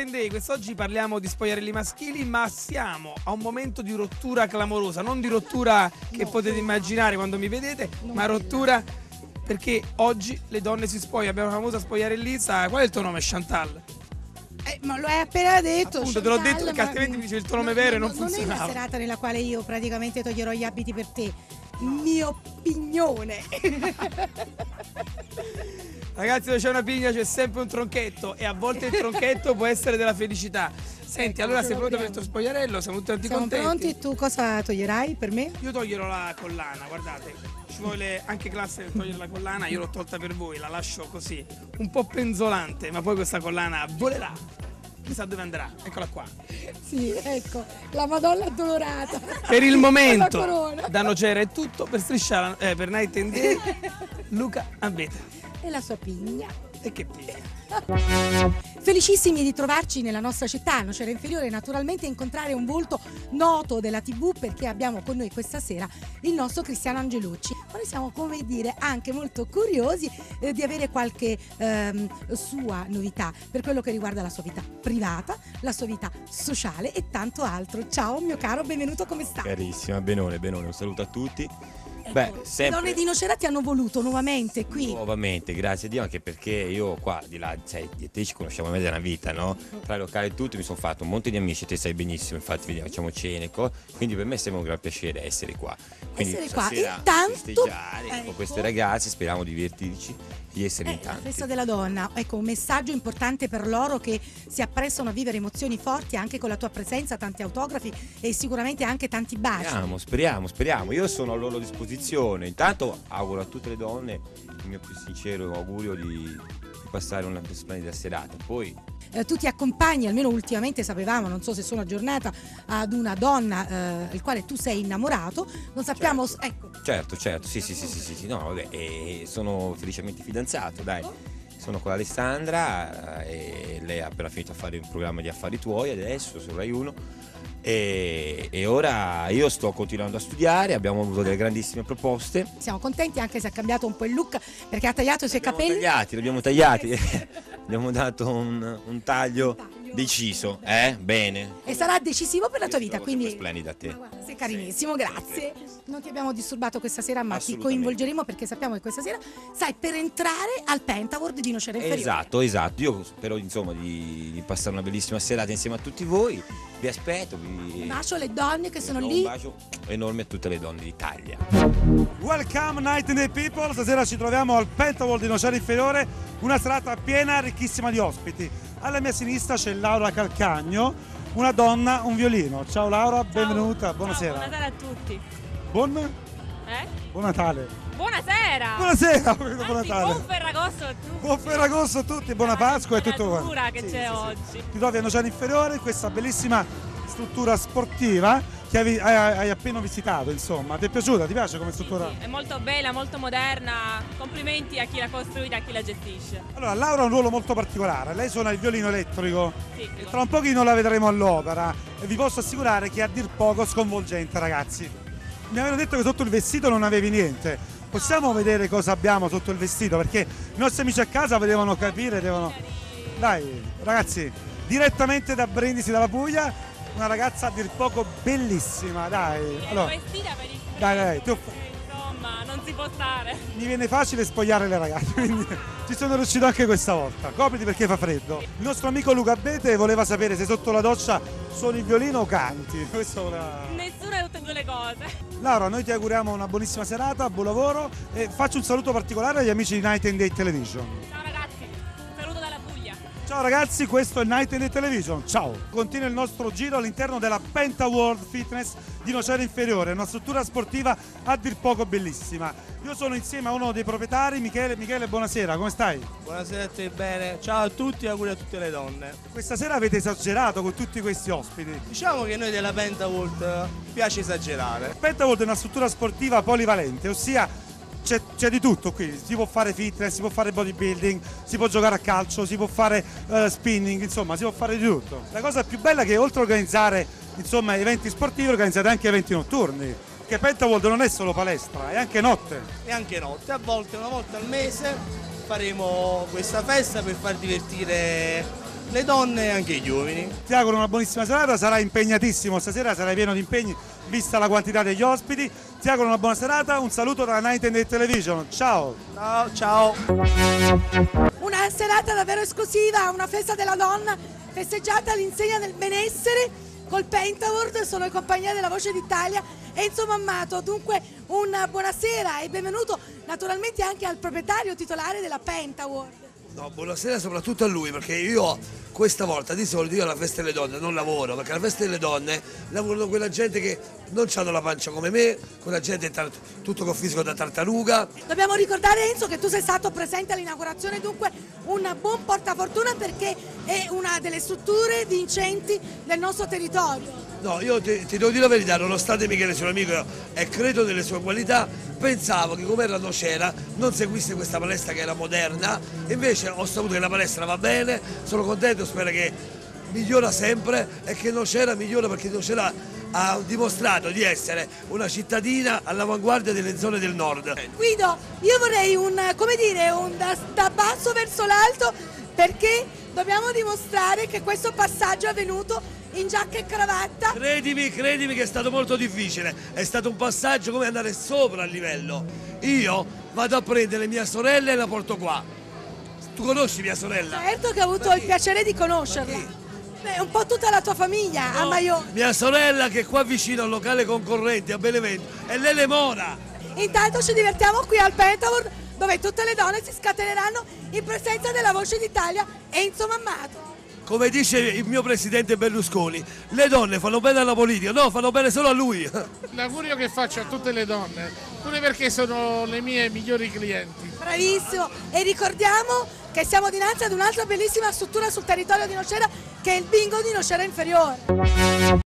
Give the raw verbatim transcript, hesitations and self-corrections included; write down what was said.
and Day. Quest'oggi parliamo di spogliarelli maschili, ma siamo a un momento di rottura clamorosa, non di rottura che no, potete immaginare quando mi vedete, non ma rottura perché oggi le donne si spogliano. Abbiamo la famosa spogliarellista. Qual è il tuo nome, Chantal? Eh, ma lo hai appena detto. Appunto, Chantal, te l'ho detto perché altrimenti mi dice il tuo nome no, vero e no, non, non funzionava. Non è una serata nella quale io praticamente toglierò gli abiti per te. Mio pignone. Ragazzi, dove c'è una pigna c'è sempre un tronchetto e a volte il tronchetto può essere della felicità. Senti, allora sei pronto per il tuo spogliarello? Siamo tutti Siamo contenti? pronti. Tu cosa toglierai per me? Io toglierò la collana, guardate. Ci vuole anche classe per togliere la collana, io l'ho tolta per voi, la lascio così, un po' penzolante, ma poi questa collana volerà. Chissà dove andrà, eccola qua. Sì, ecco, la Madonna addolorata. Per il momento, da Nocera è tutto, per Striscia, eh, per Night and Day, Luca Abete. E la sua pigna. E che pigna. Felicissimi di trovarci nella nostra città, Nocera Inferiore, naturalmente incontrare un volto noto della tivù, perché abbiamo con noi questa sera il nostro Cristiano Angelucci. Ma noi siamo, come dire, anche molto curiosi eh, di avere qualche ehm, sua novità per quello che riguarda la sua vita privata, la sua vita sociale e tanto altro. Ciao mio caro, benvenuto, come stai? Carissima, benone, benone, un saluto a tutti. Ecco, Beh, sempre... Le donne di Nocera ti hanno voluto nuovamente qui. Nuovamente, grazie a Dio, anche perché io qua, di là, sai, di te ci conosciamo a me da una vita, no? Tra i locali e tutto mi sono fatto un monte di amici, te sai benissimo, infatti vediamo, facciamo cene, co- quindi per me sembra un gran piacere essere qua. Quindi essere qua, intanto festeggiare ecco, con queste ragazze, speriamo divertirci, di essere eh, in tanti. La festa della donna, ecco, un messaggio importante per loro che si apprestano a vivere emozioni forti anche con la tua presenza, tanti autografi e sicuramente anche tanti baci. Speriamo, speriamo, speriamo, io sono a loro disposizione. Intanto auguro a tutte le donne il mio più sincero augurio di, di passare una splendida serata. Poi eh, tu ti accompagni, almeno ultimamente sapevamo, non so se sono aggiornata, ad una donna eh, il quale tu sei innamorato, non sappiamo, certo, ecco. Certo, certo, sì, sì, sì, sì, sì, sì. No, vabbè, e sono felicemente fidanzato, dai. Sono con Alessandra e lei ha appena finito a fare un programma di Affari Tuoi adesso su Rai uno. E, e ora io sto continuando a studiare, abbiamo avuto delle grandissime proposte. Siamo contenti anche se ha cambiato un po' il look perché ha tagliato i suoi L'abbiamo capelli. Tagliati, l'abbiamo tagliati, abbiamo dato un, un taglio deciso, eh? Bene. E sarà decisivo per la tua vita, quindi splendida a te. Guarda, sei carinissimo, grazie. Non ti abbiamo disturbato questa sera, ma ti coinvolgeremo perché sappiamo che questa sera stai per entrare al Pentaworld di Nocera Inferiore. Esatto, esatto. Io spero insomma di, di passare una bellissima serata insieme a tutti voi. Vi aspetto. Vi... Un bacio alle donne che sono un lì. Un bacio enorme a tutte le donne d'Italia. Welcome Night and Day people, stasera ci troviamo al Pentaworld di Nocera Inferiore, una serata piena, ricchissima di ospiti. Alla mia sinistra c'è Laura Calcagno, una donna, un violino. Ciao Laura, ciao. Benvenuta, buonasera. Ciao, buonasera a tutti. Buon? Eh? Buon Natale. Buonasera. Buonasera, Anzi, buon Natale. Buon Ferragosto a tutti. Buon Ferragosto a tutti, buona Pasqua e tutto quanto. La che sì, c'è sì, oggi. Sì. Ti trovi a Nocera Inferiore, in questa bellissima struttura sportiva che hai, hai, hai appena visitato, insomma. Ti è piaciuta? Ti piace come struttura? Sì, sì, è molto bella, molto moderna. Complimenti a chi l'ha costruita e a chi la gestisce. Allora, Laura ha un ruolo molto particolare. Lei suona il violino elettrico. Sì, e tra un pochino la vedremo all'opera e vi posso assicurare che è a dir poco sconvolgente, ragazzi. Mi avevano detto che sotto il vestito non avevi niente. Possiamo vedere cosa abbiamo sotto il vestito? Perché i nostri amici a casa volevano capire, devono... Dai, ragazzi, direttamente da Brindisi, dalla Puglia, una ragazza a dir poco bellissima, dai. Sì, allora, vestita per il freddo, dai, dai, tu... insomma, non si può stare. Mi viene facile spogliare le ragazze, quindi ci sono riuscito anche questa volta. Copriti perché fa freddo. Il nostro amico Luca Abete voleva sapere se sotto la doccia suoni il violino o canti. Questo voleva... Nessuna di tutte e due le cose. Laura, noi ti auguriamo una buonissima serata, buon lavoro e faccio un saluto particolare agli amici di Night and Day Television. Ciao ragazzi, un saluto dalla Puglia. Ciao ragazzi, questo è Night and Day Television. Ciao. Continua il nostro giro all'interno della Pentaworld Fitness di Nocera Inferiore, una struttura sportiva a dir poco bellissima. Io sono insieme a uno dei proprietari, Michele. Michele, buonasera, come stai? Buonasera a te, bene. Ciao a tutti e auguri a tutte le donne. Questa sera avete esagerato con tutti questi ospiti. Diciamo che noi della Pentaworld piace esagerare. Pentaworld è una struttura sportiva polivalente, ossia c'è, c'è di tutto qui. Si può fare fitness, si può fare bodybuilding, si può giocare a calcio, si può fare uh, spinning, insomma si può fare di tutto. La cosa più bella è che oltre a organizzare insomma eventi sportivi organizzate anche eventi notturni. Che Pentaworld non è solo palestra, è anche notte. E anche notte, a volte una volta al mese faremo questa festa per far divertire le donne e anche gli uomini. Ti auguro una buonissima serata, sarai impegnatissimo stasera, sarai pieno di impegni vista la quantità degli ospiti. Ti auguro una buona serata, un saluto da Night and Day Television, ciao! Ciao, ciao! Una serata davvero esclusiva, una festa della donna festeggiata all'insegna del benessere col Pentaward. Sono in compagnia della Voce d'Italia Enzo Mammato. Dunque una buonasera e benvenuto naturalmente anche al proprietario titolare della Pentaward. No, buonasera soprattutto a lui, perché io questa volta di solito io alla festa delle donne non lavoro, perché alla festa delle donne lavorano quella gente che non hanno la pancia come me, quella gente tutto con fisico da tartaruga. Dobbiamo ricordare, Enzo, che tu sei stato presente all'inaugurazione, dunque un buon portafortuna perché è una delle strutture vincenti del nostro territorio. No, io ti, ti devo dire la verità, nonostante Michele sia un amico e credo nelle sue qualità, pensavo che come era Nocera non seguisse questa palestra che era moderna, invece ho saputo che la palestra va bene, sono contento, spero che migliora sempre e che Nocera migliora, perché Nocera ha dimostrato di essere una cittadina all'avanguardia delle zone del nord. Guido, io vorrei un, come dire, un da, da basso verso l'alto, perché dobbiamo dimostrare che questo passaggio è avvenuto in giacca e cravatta. Credimi, credimi che è stato molto difficile, è stato un passaggio come andare sopra il livello. Io vado a prendere mia sorella e la porto qua. Tu conosci mia sorella? Certo che ho avuto il piacere di conoscerla. Beh, un po' tutta la tua famiglia, No, a Maione. mia sorella che è qua vicino al locale concorrente a Benevento, è Lele Mora. Intanto ci divertiamo qui al Pentaward, dove tutte le donne si scateneranno in presenza della Voce d'Italia Enzo Mammato. Come dice il mio presidente Berlusconi, le donne fanno bene alla politica, no, fanno bene solo a lui. L'augurio che faccio a tutte le donne, pure perché sono le mie migliori clienti. Bravissimo, e ricordiamo che siamo dinanzi ad un'altra bellissima struttura sul territorio di Nocera, che è il bingo di Nocera Inferiore.